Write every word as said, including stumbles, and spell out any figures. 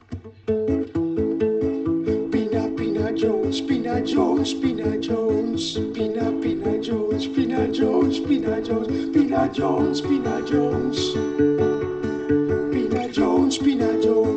Pina Pina Jones, Pina Jones, Pina Jones, Pina Pina Jones, Pina Jones, Pina Jones, Pina Jones, Pina Jones, Pina Jones, Pina Jones.